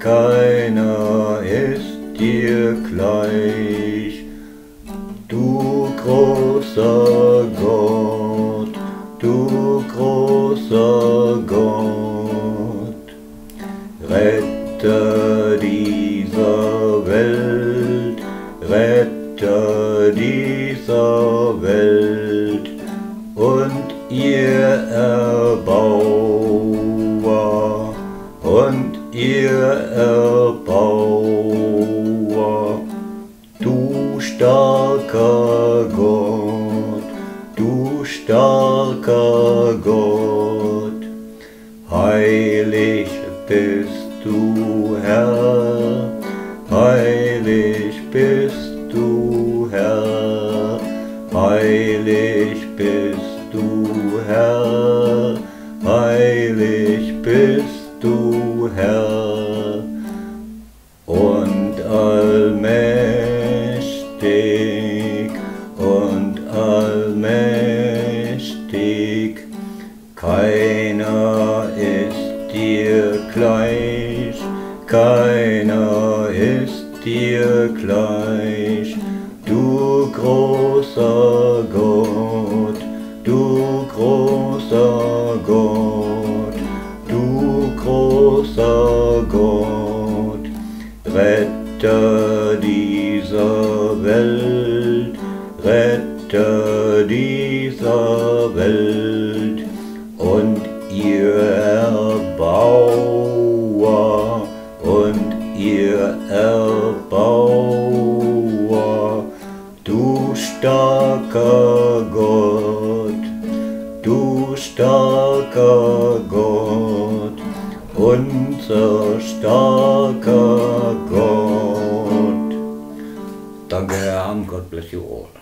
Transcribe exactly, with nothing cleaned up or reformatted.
keiner ist dir gleich. Du großer Gott, du großer Gott, Retter dieser Welt, Retter dieser Welt und ihr Erbauer, und ihr Erbauer, du starker Gott, du starker Gott, heilig bist du, Herr, heilig bist du, Herr, heilig bist du, Herr, heilig bist du, Herr, und allmächtig, und allmächtig, keiner ist dir gleich, keiner ist dir gleich, du großer Gott, du großer Gott, du großer Gott, Retter dieser Welt, Retter dieser Welt und ihr Erbauer, und ihr Erbauer, du starker Gott, du starker Gott, unser starker Gott. Danke, Herr, and God bless you all.